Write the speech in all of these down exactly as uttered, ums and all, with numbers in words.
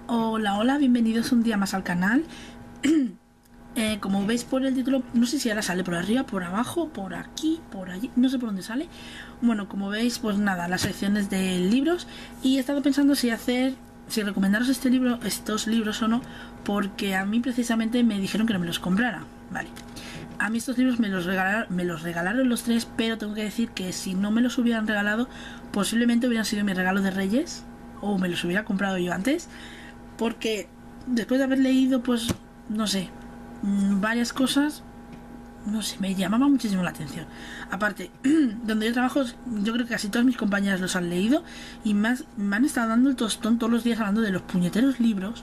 Hola, hola, bienvenidos un día más al canal. eh, como veis por el título, no sé si ahora sale por arriba, por abajo, por aquí, por allí, no sé por dónde sale. Bueno, como veis, pues nada, las secciones de libros. Y he estado pensando si hacer, si recomendaros este libro, estos libros o no, porque a mí precisamente me dijeron que no me los comprara. Vale. A mí estos libros me los regalaron, me los regalaron los tres, pero tengo que decir que si no me los hubieran regalado, posiblemente hubieran sido mi regalo de Reyes, o me los hubiera comprado yo antes. Porque después de haber leído, pues, no sé, varias cosas, no sé, me llamaba muchísimo la atención. Aparte, donde yo trabajo, yo creo que casi todas mis compañeras los han leído y más, me han estado dando el tostón todos los días hablando de los puñeteros libros.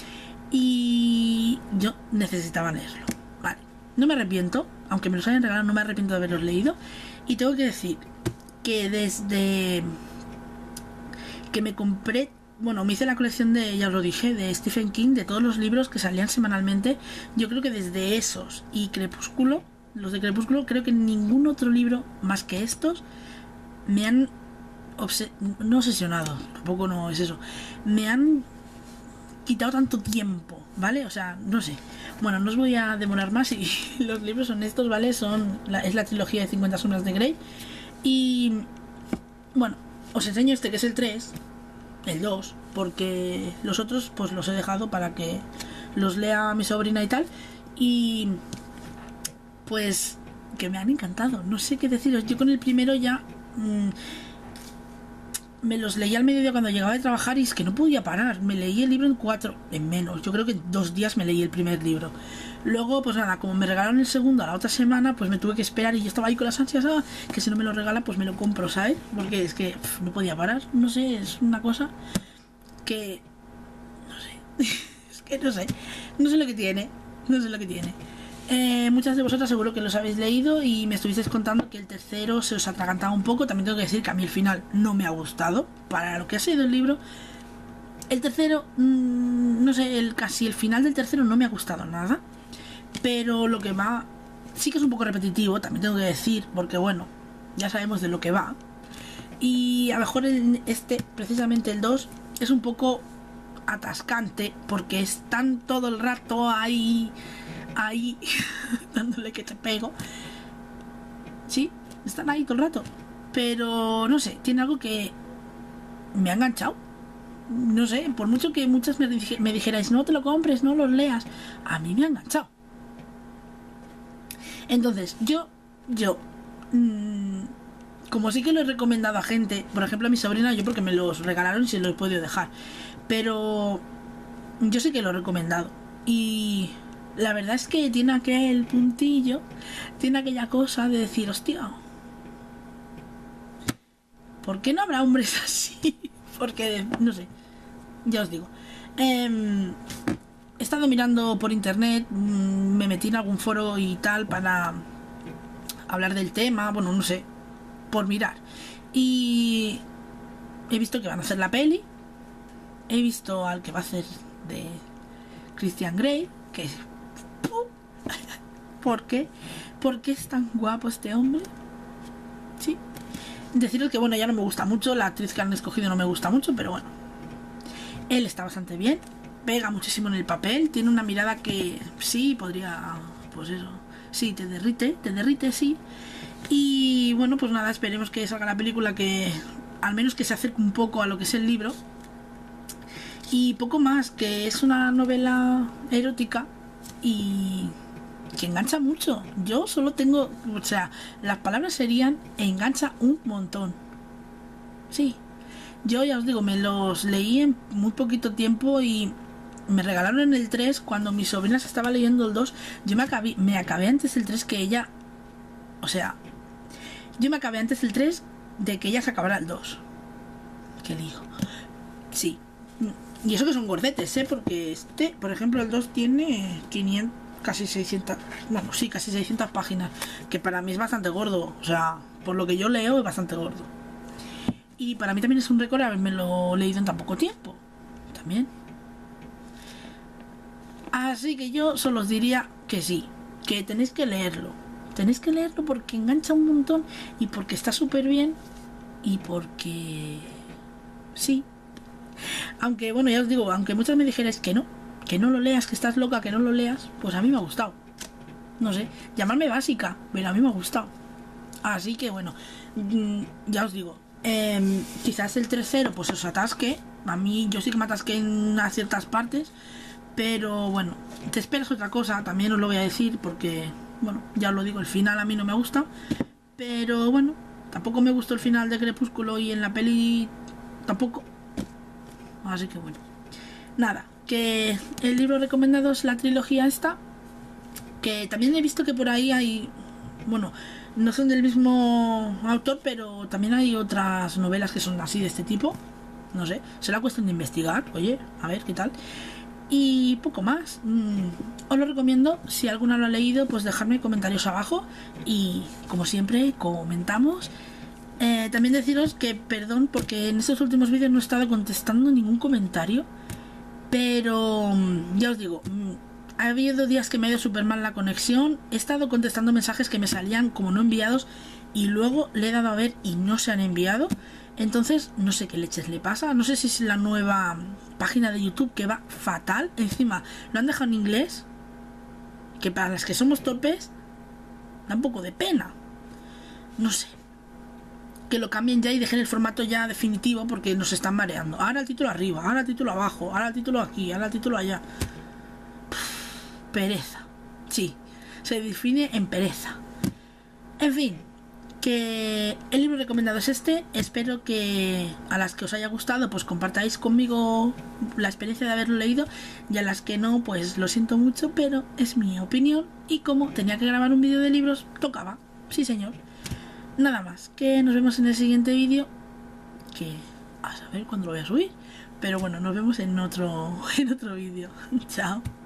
Y yo necesitaba leerlo. Vale, no me arrepiento, aunque me los hayan regalado, no me arrepiento de haberlos leído. Y tengo que decir que desde que me compré, bueno, me hice la colección de, ya os lo dije, de Stephen King, de todos los libros que salían semanalmente. Yo creo que desde esos y Crepúsculo, los de Crepúsculo, creo que ningún otro libro más que estos me han obses no obsesionado, tampoco no es eso, me han quitado tanto tiempo, ¿vale? O sea, no sé. Bueno, no os voy a demorar más y los libros son estos, ¿vale? Son la, es la trilogía de cincuenta sombras de Grey. Y bueno, os enseño este que es el tres, el dos, porque los otros pues los he dejado para que los lea mi sobrina y tal. Y pues que me han encantado, no sé qué deciros. Yo con el primero ya mmm, me los leí al mediodía cuando llegaba de trabajar y es que no podía parar. Me leí el libro en cuatro, en menos, yo creo que en dos días me leí el primer libro. Luego pues nada, como me regalaron el segundo a la otra semana, pues me tuve que esperar y yo estaba ahí con las ansias, ah, que si no me lo regala pues me lo compro, ¿sabes? Porque es que pff, no podía parar, no sé, es una cosa que no sé, es que no sé, no sé lo que tiene, no sé lo que tiene. Eh, muchas de vosotras seguro que los habéis leído y me estuvisteis contando que el tercero se os atragantaba un poco. También tengo que decir que a mí el final no me ha gustado para lo que ha sido el libro. El tercero, mmm, no sé, el, casi el final del tercero no me ha gustado nada, pero lo que va sí que es un poco repetitivo, también tengo que decir, porque bueno, ya sabemos de lo que va. Y a lo mejor el, este, precisamente el dos, es un poco atascante porque están todo el rato ahí ahí dándole que te pego. Sí, están ahí todo el rato, pero no sé, tiene algo que me ha enganchado. No sé, por mucho que muchas me, dij me dijerais no te lo compres, no los leas, a mí me ha enganchado. Entonces yo yo mmm, como sí que lo he recomendado a gente, por ejemplo a mi sobrina, yo porque me los regalaron y se los he podido dejar, pero yo sí que lo he recomendado y la verdad es que tiene aquel puntillo, tiene aquella cosa de decir, hostia, ¿por qué no habrá hombres así? Porque, no sé, ya os digo. Eh, he estado mirando por internet, me metí en algún foro y tal para hablar del tema, bueno, no sé, por mirar. Y he visto que van a hacer la peli, he visto al que va a hacer de Christian Grey, que es... ¿Por qué? ¿Por qué es tan guapo este hombre? Sí. Deciros que bueno, ya no me gusta mucho, la actriz que han escogido no me gusta mucho, pero bueno. Él está bastante bien, pega muchísimo en el papel, tiene una mirada que sí, podría, pues eso, sí, te derrite, te derrite, sí. Y bueno, pues nada, esperemos que salga la película, que al menos que se acerque un poco a lo que es el libro. Y poco más, que es una novela erótica y que engancha mucho. Yo solo tengo, o sea, las palabras serían engancha un montón. Sí, yo ya os digo, me los leí en muy poquito tiempo y me regalaron en el tres cuando mi sobrina se estaba leyendo el dos. Yo me acabé, me acabé antes el tres que ella, o sea, yo me acabé antes el tres de que ella se acabara el dos. ¿Qué digo? Sí. Y eso que son gordetes, ¿eh? Porque este, por ejemplo, el dos tiene quinientos, casi seiscientas, bueno, sí, casi seiscientas páginas, que para mí es bastante gordo, o sea, por lo que yo leo es bastante gordo. Y para mí también es un récord haberme lo leído en tan poco tiempo, también. Así que yo solo os diría que sí, que tenéis que leerlo, tenéis que leerlo porque engancha un montón y porque está súper bien y porque... sí. Aunque, bueno, ya os digo, aunque muchas me dijerais que no, que no lo leas, que estás loca, que no lo leas, pues a mí me ha gustado. No sé, llamarme básica, pero a mí me ha gustado. Así que bueno, ya os digo, eh, quizás el tercero pues os atasque. A mí yo sí que me atasqué en a ciertas partes, pero bueno, te esperas otra cosa, también os lo voy a decir porque, bueno, ya os lo digo, el final a mí no me gusta. Pero bueno, tampoco me gustó el final de Crepúsculo y en la peli tampoco. Así que bueno, nada, que el libro recomendado es la trilogía esta, que también he visto que por ahí hay, bueno, no son del mismo autor, pero también hay otras novelas que son así de este tipo. No sé, será cuestión de investigar, oye, a ver qué tal. Y poco más. Mm, os lo recomiendo. Si alguno lo ha leído, pues dejadme comentarios abajo. Y como siempre, comentamos. Eh, también deciros que perdón, porque en estos últimos vídeos no he estado contestando ningún comentario. Pero ya os digo, ha habido días que me ha ido súper mal la conexión. He estado contestando mensajes que me salían como no enviados y luego le he dado a ver y no se han enviado. Entonces no sé qué leches le pasa. No sé si es la nueva página de YouTube que va fatal. Encima lo han dejado en inglés, que para las que somos torpes da un poco de pena. No sé, que lo cambien ya y dejen el formato ya definitivo, porque nos están mareando. Ahora el título arriba, ahora el título abajo, ahora el título aquí, ahora el título allá. Pff, pereza. Sí, se define en pereza. En fin, que el libro recomendado es este. Espero que a las que os haya gustado pues compartáis conmigo la experiencia de haberlo leído, y a las que no pues lo siento mucho, pero es mi opinión y como tenía que grabar un vídeo de libros tocaba. Sí señor. Nada más, que nos vemos en el siguiente vídeo, que a saber cuándo lo voy a subir, pero bueno, nos vemos en otro en otro vídeo. Chao.